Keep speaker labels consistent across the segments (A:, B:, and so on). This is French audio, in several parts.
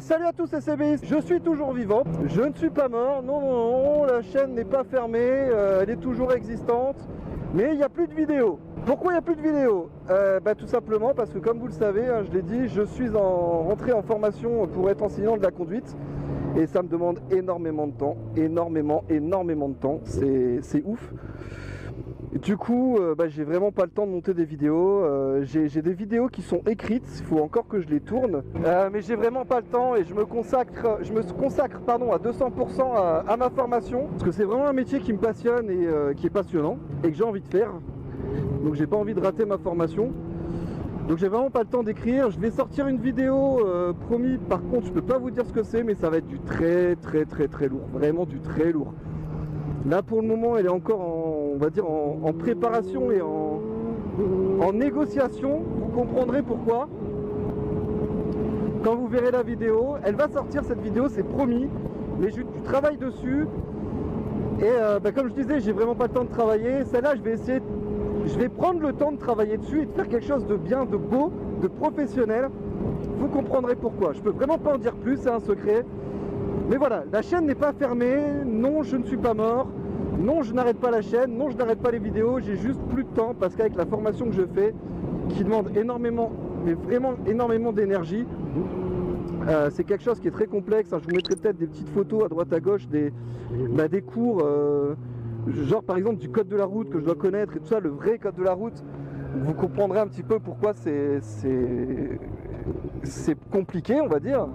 A: salut à tous, c'est CBiste. Je suis toujours vivant, je ne suis pas mort, non, non, non, la chaîne n'est pas fermée, elle est toujours existante, mais il n'y a plus de vidéos. Pourquoi il n'y a plus de vidéos? Tout simplement parce que, comme vous le savez, hein, je l'ai dit, je suis rentré en formation pour être enseignant de la conduite, et ça me demande énormément de temps, énormément de temps, c'est ouf. Du coup, j'ai vraiment pas le temps de monter des vidéos. J'ai des vidéos qui sont écrites, il faut encore que je les tourne. Mais j'ai vraiment pas le temps et je me consacre à 200% à ma formation. Parce que c'est vraiment un métier qui me passionne et qui est passionnant et que j'ai envie de faire. Donc j'ai pas envie de rater ma formation. Donc j'ai vraiment pas le temps d'écrire. Je vais sortir une vidéo, promis. Par contre, je peux pas vous dire ce que c'est, mais ça va être du très lourd. Vraiment du très lourd. Là pour le moment elle est encore on va dire en préparation et en négociation. Vous comprendrez pourquoi quand vous verrez la vidéo. Elle va sortir cette vidéo, c'est promis, mais je travaille dessus. Et comme je disais, j'ai vraiment pas le temps de travailler. Celle-là je vais prendre le temps de travailler dessus et de faire quelque chose de bien, de beau, de professionnel. Vous comprendrez pourquoi. Je peux vraiment pas en dire plus, c'est un secret. Mais voilà, la chaîne n'est pas fermée, non je ne suis pas mort, non je n'arrête pas la chaîne, non je n'arrête pas les vidéos, j'ai juste plus de temps parce qu'avec la formation que je fais, qui demande énormément, mais vraiment énormément d'énergie, c'est quelque chose qui est très complexe, hein. Je vous mettrai peut-être des petites photos à droite à gauche des cours, genre par exemple du code de la route que je dois connaître et tout ça, le vrai code de la route. Vous comprendrez un petit peu pourquoi c'est compliqué, on va dire.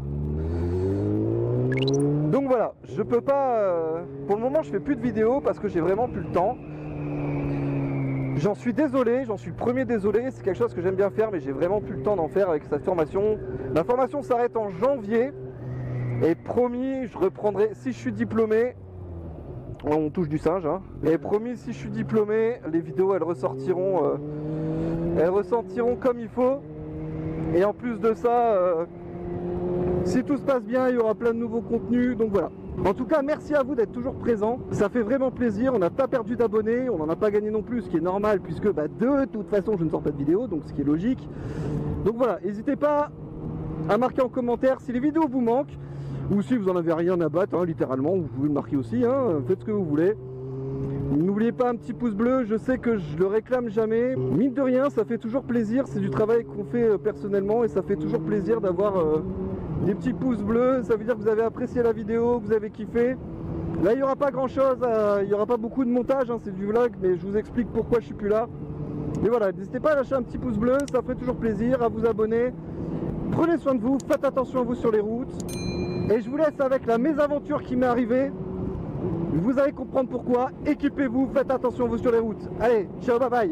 A: Donc voilà, je peux pas... pour le moment je fais plus de vidéos parce que j'ai vraiment plus le temps. J'en suis désolé, j'en suis le premier désolé, c'est quelque chose que j'aime bien faire mais j'ai vraiment plus le temps d'en faire avec cette formation. La formation s'arrête en janvier et promis je reprendrai, si je suis diplômé, on touche du singe hein, et promis si je suis diplômé, les vidéos elles ressortiront comme il faut. Et en plus de ça... si tout se passe bien, il y aura plein de nouveaux contenus, donc voilà. En tout cas, merci à vous d'être toujours présents. Ça fait vraiment plaisir, on n'a pas perdu d'abonnés, on n'en a pas gagné non plus, ce qui est normal, puisque de toute façon, je ne sors pas de vidéo, donc ce qui est logique. Donc voilà, n'hésitez pas à marquer en commentaire si les vidéos vous manquent, ou si vous en avez rien à battre, hein, littéralement, vous pouvez le marquer aussi, hein, faites ce que vous voulez. N'oubliez pas un petit pouce bleu, je sais que je le réclame jamais. Mine de rien, ça fait toujours plaisir, c'est du travail qu'on fait personnellement, et ça fait toujours plaisir d'avoir... des petits pouces bleus, ça veut dire que vous avez apprécié la vidéo, que vous avez kiffé. Là il n'y aura pas grand chose, il n'y aura pas beaucoup de montage, hein, c'est du vlog, mais je vous explique pourquoi je suis plus là. Mais voilà, n'hésitez pas à lâcher un petit pouce bleu, ça ferait toujours plaisir, à vous abonner. Prenez soin de vous, faites attention à vous sur les routes. Et je vous laisse avec la mésaventure qui m'est arrivée. Vous allez comprendre pourquoi, équipez-vous, faites attention à vous sur les routes. Allez, ciao, bye bye.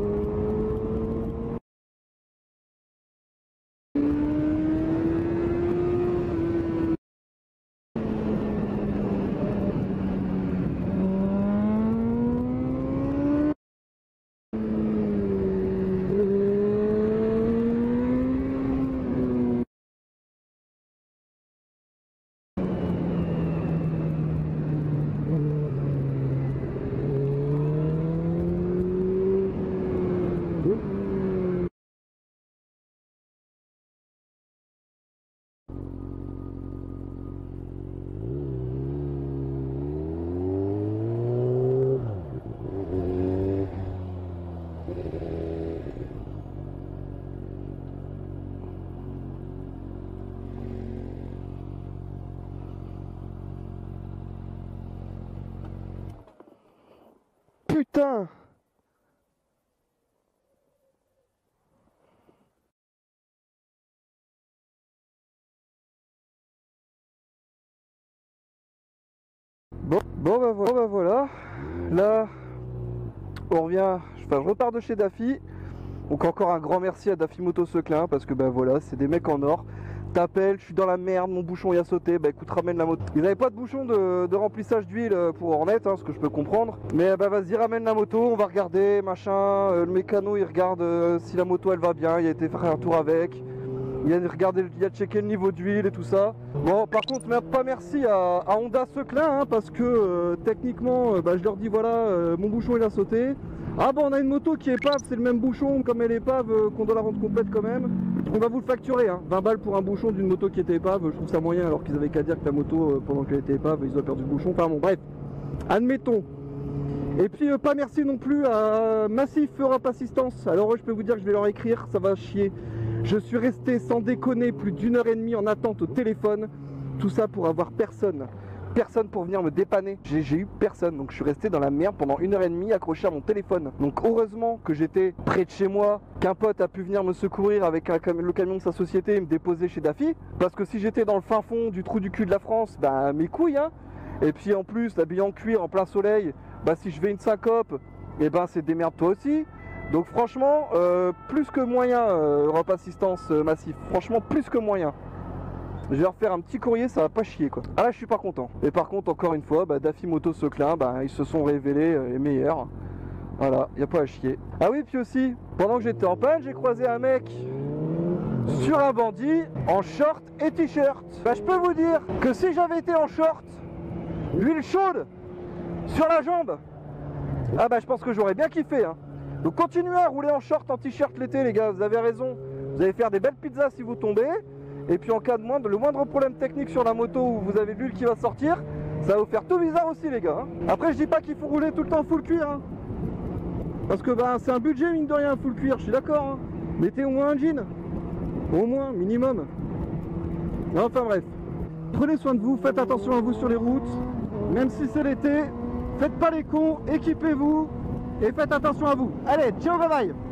A: Putain! Bon bah voilà. Là, on revient. Je repars de chez Daffy. Donc encore un grand merci à Daffy Motociclin parce que voilà, c'est des mecs en or. T'appelles, je suis dans la merde, mon bouchon il a sauté, écoute, ramène la moto. Ils n'avaient pas de bouchon de remplissage d'huile pour Hornet, hein, ce que je peux comprendre. Mais vas-y, ramène la moto, on va regarder, machin. Le mécano il regarde si la moto elle va bien, il a été faire un tour avec. Il a checké le niveau d'huile et tout ça. Bon, par contre, pas merci à Honda Seclin, hein, parce que techniquement, je leur dis voilà, mon bouchon il a sauté. Ah bon, on a une moto qui est pave, c'est le même bouchon comme elle est pave, qu'on doit la rendre complète quand même. On va vous le facturer, hein. 20 balles pour un bouchon d'une moto qui était épave, je trouve ça moyen alors qu'ils avaient qu'à dire que la moto, pendant qu'elle était épave, ils ont perdu le bouchon. Enfin bon, bref, admettons. Et puis pas merci non plus à Massif Europe Assistance. Alors je peux vous dire que je vais leur écrire, ça va chier. Je suis resté sans déconner plus d'1h30 en attente au téléphone. Tout ça pour avoir personne pour venir me dépanner. J'ai eu personne, donc je suis resté dans la merde pendant 1h30 accroché à mon téléphone. Donc heureusement que j'étais près de chez moi, qu'un pote a pu venir me secourir avec le camion de sa société et me déposer chez Daffy. Parce que si j'étais dans le fin fond du trou du cul de la France, bah mes couilles hein. Et puis en plus, l'habillé en cuir en plein soleil, bah si je fais une syncope, et ben c'est démerde toi aussi. Donc franchement, plus que moyen Europe Assistance Massif, franchement plus que moyen. Je vais refaire un petit courrier, ça va pas chier quoi. Ah là je suis pas content. Et par contre encore une fois, bah, Daffy Moto Seclin, bah, ils se sont révélés les meilleurs. Voilà, y a pas à chier. Ah oui, puis aussi, pendant que j'étais en panne, j'ai croisé un mec sur un bandit en short et t-shirt. Bah je peux vous dire que si j'avais été en short, l'huile chaude sur la jambe, ah bah je pense que j'aurais bien kiffé hein. Donc continuez à rouler en short, en t-shirt l'été les gars, vous avez raison. Vous allez faire des belles pizzas si vous tombez. Et puis en cas de le moindre problème technique sur la moto où vous avez l'huile qui va sortir, ça va vous faire tout bizarre aussi les gars hein. Après je dis pas qu'il faut rouler tout le temps full cuir hein. Parce que bah c'est un budget mine de rien full cuir, je suis d'accord hein. Mettez au moins un jean. Au moins, minimum. Enfin bref. Prenez soin de vous, faites attention à vous sur les routes. Même si c'est l'été, faites pas les cons, équipez-vous et faites attention à vous. Allez, ciao, bye bye.